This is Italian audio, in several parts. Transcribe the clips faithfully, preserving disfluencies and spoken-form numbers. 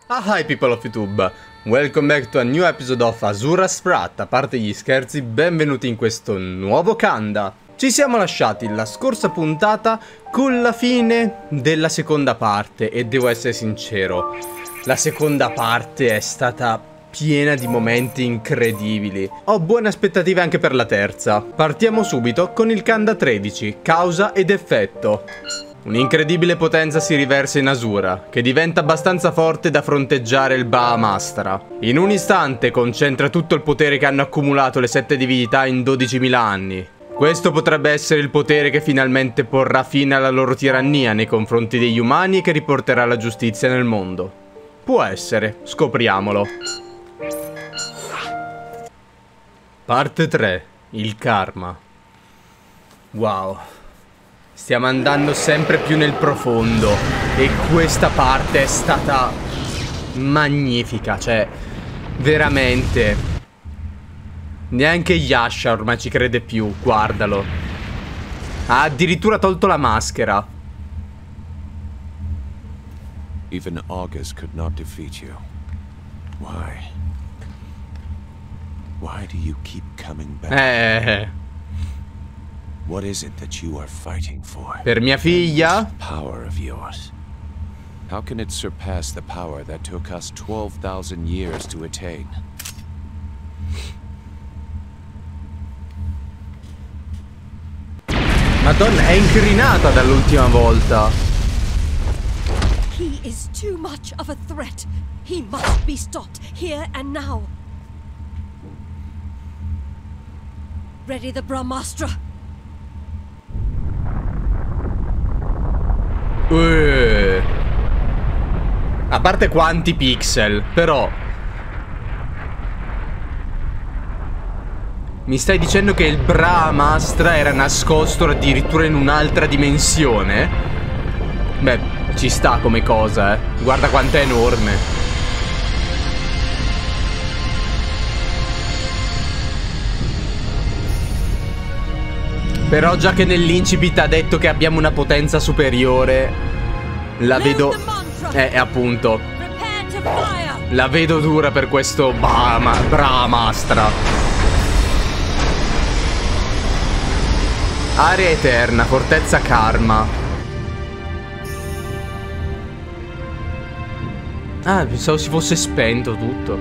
Ah, hi people of YouTube, welcome back to a new episode of Asura's Wrath. A parte gli scherzi, benvenuti in questo nuovo Kanda. Ci siamo lasciati la scorsa puntata con la fine della seconda parte e devo essere sincero, la seconda parte è stata piena di momenti incredibili. Ho buone aspettative anche per la terza. Partiamo subito con il Kanda tredici, causa ed effetto. Un'incredibile potenza si riversa in Asura, che diventa abbastanza forte da fronteggiare il Bahamashtra. In un istante concentra tutto il potere che hanno accumulato le sette divinità in dodicimila anni. Questo potrebbe essere il potere che finalmente porrà fine alla loro tirannia nei confronti degli umani e che riporterà la giustizia nel mondo. Può essere, scopriamolo. Parte tre. Il karma. Wow. Stiamo andando sempre più nel profondo e questa parte è stata magnifica, cioè veramente. Neanche Yasha ormai ci crede più, guardalo. Ha addirittura tolto la maschera. Even August could not defeat you. Why? Why do you keep coming back? Eh. What is it that you are fighting for? Per mia figlia? Power of yours. How can it surpass the power that took us twelve thousand years to attain? Madonna, è incrinata dall'ultima volta. He is too much of a threat. He must be stopped here and now. Ready the Brahmastra. Uh. A parte quanti pixel, però mi stai dicendo che il Brahmastra era nascosto addirittura in un'altra dimensione? Beh, ci sta come cosa, eh. Guarda quanto è enorme. Però già che nell'incipit ha detto che abbiamo una potenza superiore, la vedo... Eh, appunto. La vedo dura per questo Bahama... Brahmastra. Area eterna, fortezza karma. Ah, pensavo si fosse spento tutto.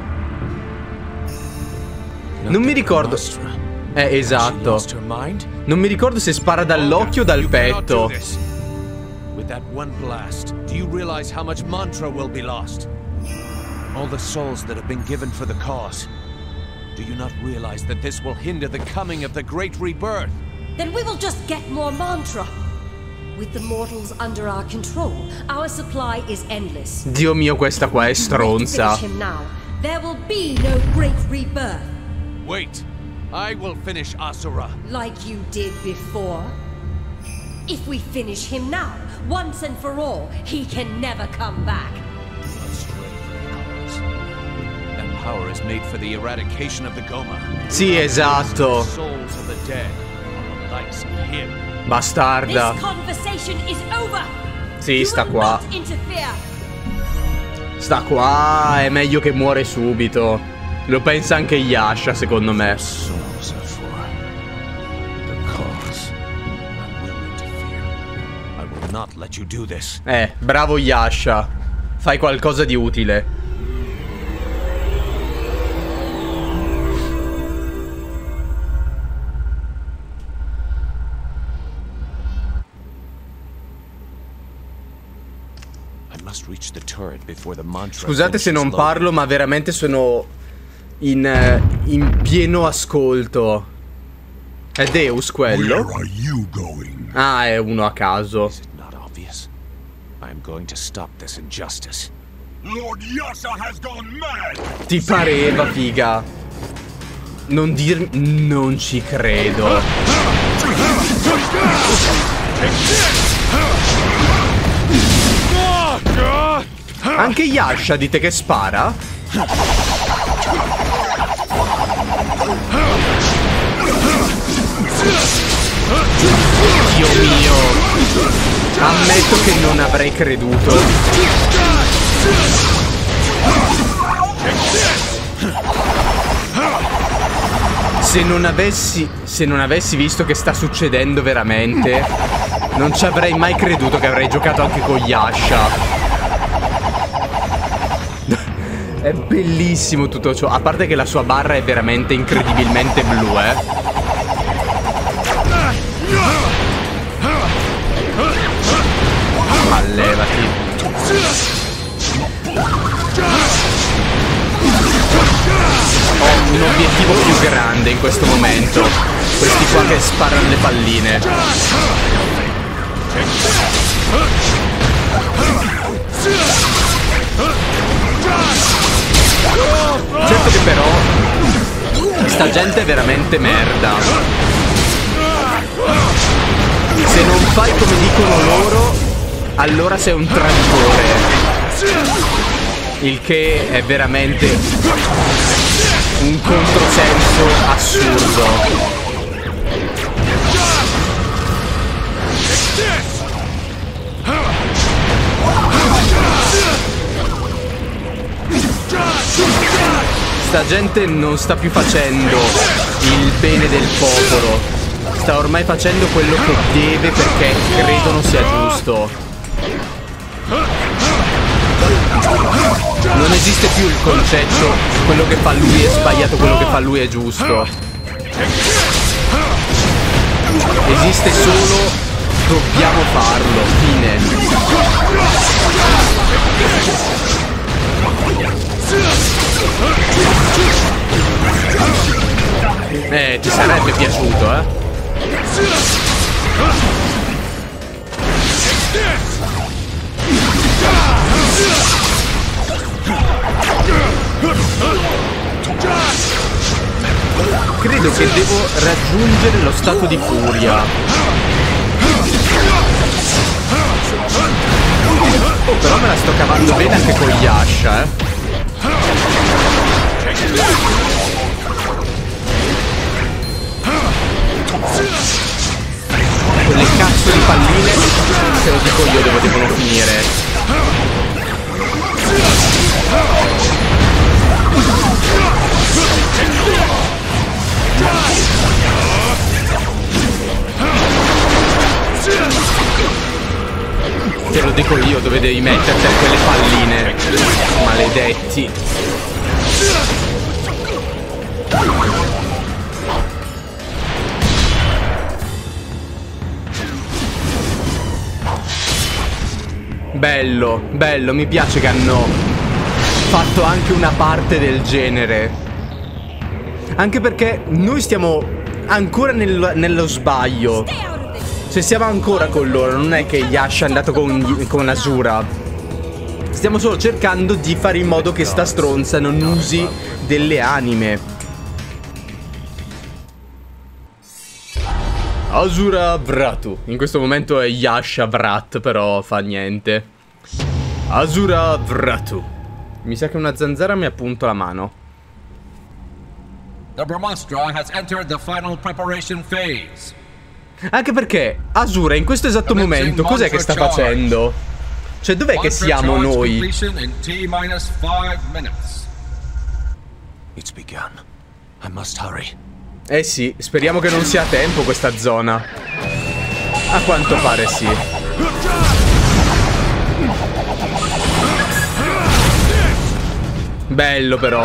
Non mi ricordo... Eh, esatto. Non mi ricordo se spara dall'occhio o dal petto. With that one blast, do you realize how much mantra will be lost? All the souls that have been given for the cause. Do you not realize that this will hinder the coming of the great rebirth? Then we will just get more mantra. With the mortals under our control, our supply is endless. Dio mio, questa qua è stronza. There will be no great rebirth. Wait. I will finish Asura. Like you did before. If we finish him now, once and for all, he can never come back. That power is made for the eradication of the Goma. Sì, esatto. Souls of the dead are the likes of him. Bastarda. This conversation is over. Sì, sta qua. Sta qua, è meglio che muore subito. Lo pensa anche Yasha, secondo me. Eh, bravo Yasha. Fai qualcosa di utile. Scusate se non parlo, ma veramente sono in, in pieno ascolto. È Deus quello? Ah, è uno a caso. Ti pareva, figa? Non dir... Non ci credo. Anche Yasha dite che spara? Dio mio. Ammetto che non avrei creduto. Se non avessi... Se non avessi visto che sta succedendo veramente, non ci avrei mai creduto che avrei giocato anche con Yasha. È bellissimo tutto ciò. A parte che la sua barra è veramente incredibilmente blu, eh. Ma levati. Ho un obiettivo più grande in questo momento. Questi qua che sparano le palline. Certo che però sta gente è veramente merda. Se non fai come dicono loro, allora sei un traditore. Il che è veramente un controsenso assurdo. Sta gente non sta più facendo il bene del popolo. Sta ormai facendo quello che deve perché credono sia giusto. Non esiste più il concetto quello che fa lui è sbagliato, quello che fa lui è giusto. Esiste solo dobbiamo farlo, fine. Eh, ti sarebbe piaciuto, eh? Credo che devo raggiungere lo stato di furia. Oh, però me la sto cavando bene anche con Yasha, eh? Quelle cazzo di palline, te lo dico io dove devono finire. Te lo dico io dove devi metterti a quelle palline. Maledetti. Bello, bello, mi piace che hanno fatto anche una parte del genere. Anche perché noi stiamo ancora nel, nello sbaglio. Cioè siamo ancora con loro, non è che Yasha è andato con, con Asura. Stiamo solo cercando di fare in modo che sta stronza non usi delle anime. Asura Vratu. In questo momento è Yasha Vrat, però fa niente. Asura Vratu. Mi sa che una zanzara mi ha punto la mano. The Brahmastra has entered the final preparation phase. Anche perché Asura in questo esatto momento cos'è che sta facendo? Cioè dov'è che siamo noi? It's begun. I must hurry. Eh sì, speriamo che non sia a tempo questa zona. A quanto pare sì. Bello però.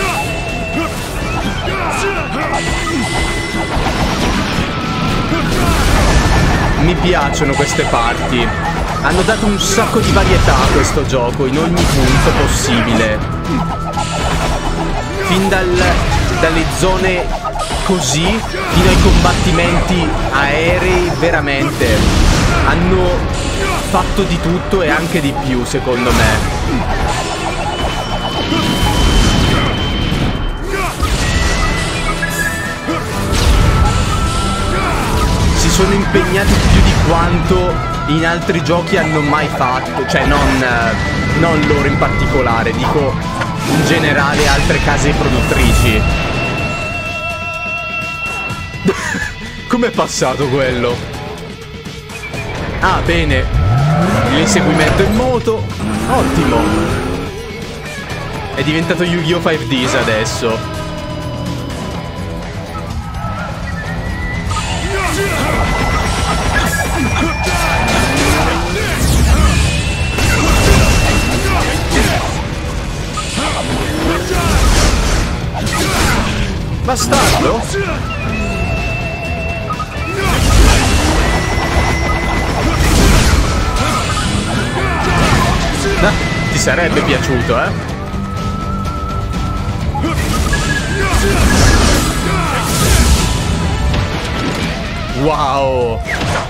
Mi piacciono queste parti. Hanno dato un sacco di varietà a questo gioco, in ogni punto possibile. Fin dal, dalle zone così fino ai combattimenti aerei, veramente hanno fatto di tutto e anche di più, secondo me. Si sono impegnati più di quanto in altri giochi hanno mai fatto, cioè non, non loro in particolare, dico in generale altre case produttrici. Com'è passato quello? Ah, bene. L'inseguimento in moto. Ottimo. È diventato Yu-Gi-Oh! cinque Ds adesso. Bastardo? Ah, ti sarebbe piaciuto, eh? Wow!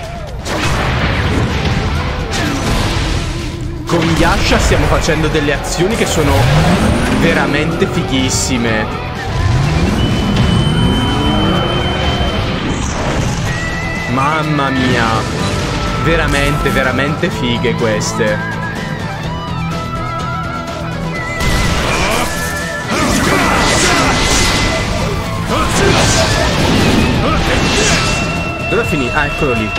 Con Yasha stiamo facendo delle azioni che sono veramente fighissime. Mamma mia, veramente, veramente fighe queste. Dove finì? Ah, eccolo lì.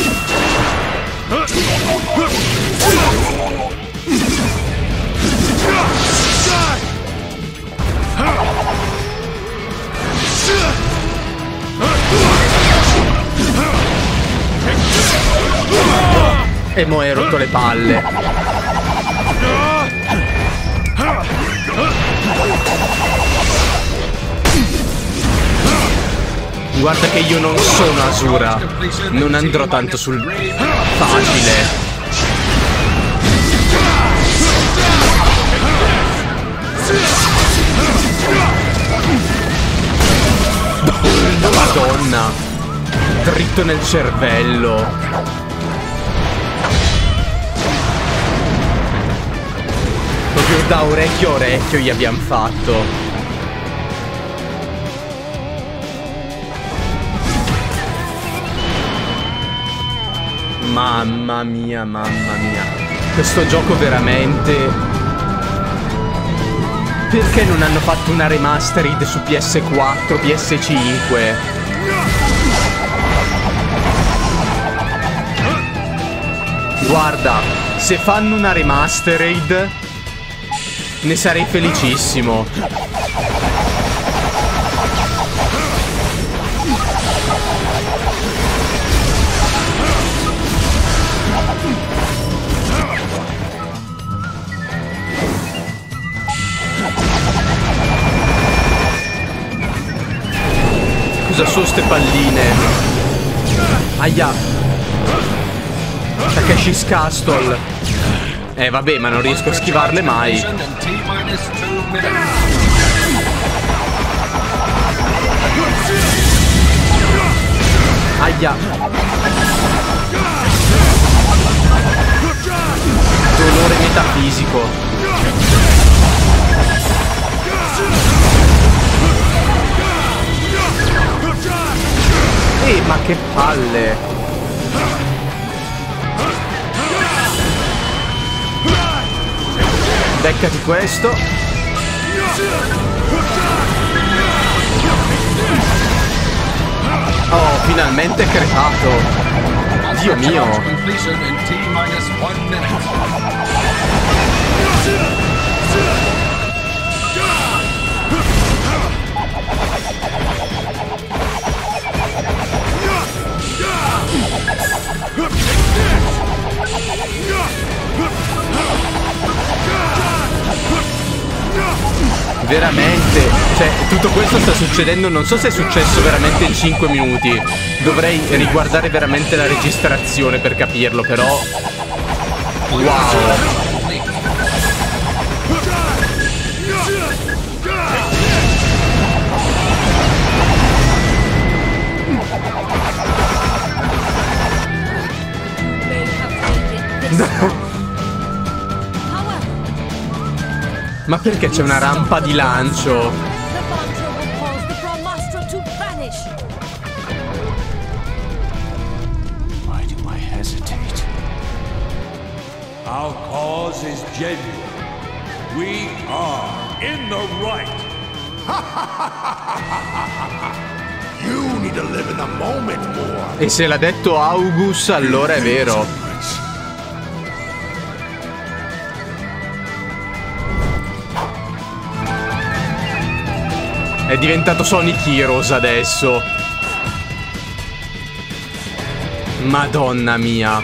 E mo' hai rotto le palle. Guarda che io non sono Asura. Non andrò tanto sul facile. Oh, Madonna. Dritto nel cervello. Proprio da orecchio a orecchio gli abbiamo fatto. Mamma mia, mamma mia. Questo gioco veramente... Perché non hanno fatto una remastered su P S quattro, P S cinque? Guarda, se fanno una remastered ne sarei felicissimo. Cosa sono ste palline? Aia. Takeshi's Castle. Eh vabbè, ma non riesco a schivarle mai. Aia. Dolore metafisico. Eh, ma che palle. Beccati questo. Oh, finalmente è crepato. Dio mio. Veramente, cioè tutto questo sta succedendo, non so se è successo veramente in cinque minuti. Dovrei riguardare veramente la registrazione per capirlo, però wow. Ma perché c'è una rampa di lancio? Why do I hesitate? Our cause is genuine. We are in the right. You need to live in the moment more. E se l'ha detto August, allora è vero. È diventato Sonic Heroes adesso. Madonna mia.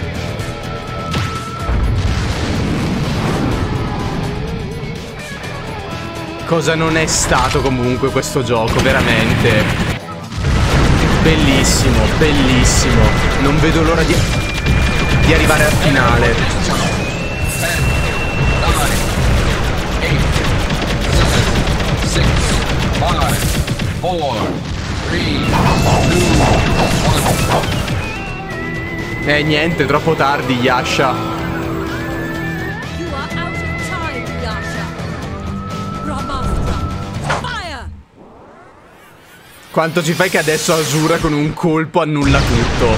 Cosa non è stato comunque questo gioco, veramente. Bellissimo, bellissimo. Non vedo l'ora di, di arrivare al finale. Eh niente, troppo tardi, Yasha. You are out of time, Yasha. Brahmastra, fire! Quanto ci fai che adesso Asura con un colpo annulla tutto?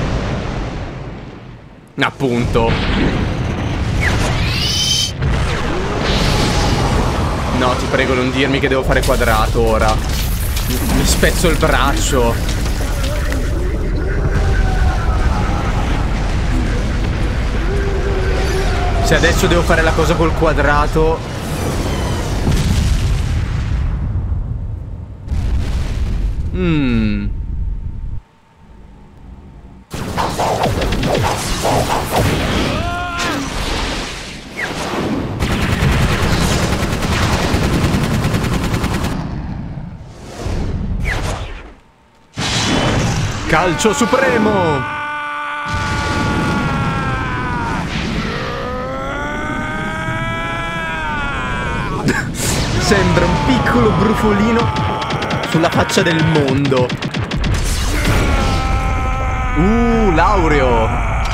Appunto. No, ti prego, non dirmi che devo fare quadrato ora. Mi spezzo il braccio. Se adesso devo fare la cosa col quadrato. Mmm. Calcio supremo! Sembra un piccolo brufolino sulla faccia del mondo. Uh, Laureo.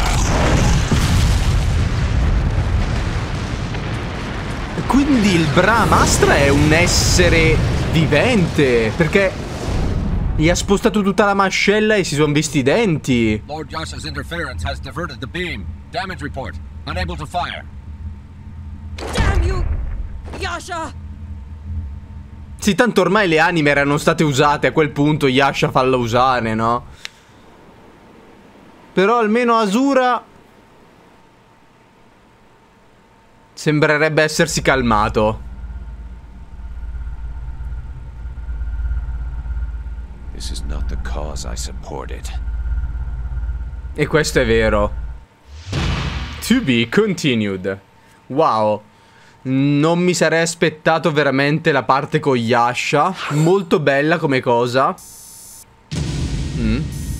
Quindi il Brahmastra è un essere vivente, perché gli ha spostato tutta la mascella e si sono visti i denti. Lord Yasha's interference has diverted the beam. Damage report. Unable to fire. Damn you, Yasha! Sì, tanto ormai le anime erano state usate, a quel punto Yasha falla usare, no? Però almeno Asura sembrerebbe essersi calmato. This is not the cause I supported. E questo è vero. To be continued. Wow. Non mi sarei aspettato veramente la parte con Yasha. Molto bella come cosa. Mm.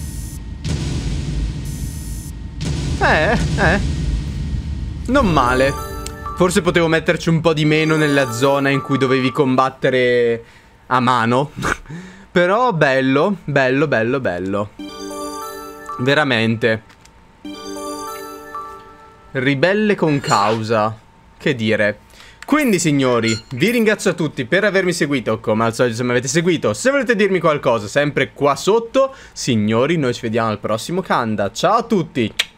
Eh, eh. Non male. Forse potevo metterci un po' di meno nella zona in cui dovevi combattere a mano. Però bello, bello, bello, bello. Veramente. Ribelle con causa. Che dire. Quindi signori, vi ringrazio a tutti per avermi seguito. Come al solito, se mi avete seguito, se volete dirmi qualcosa, sempre qua sotto. Signori, noi ci vediamo al prossimo Kanda. Ciao a tutti.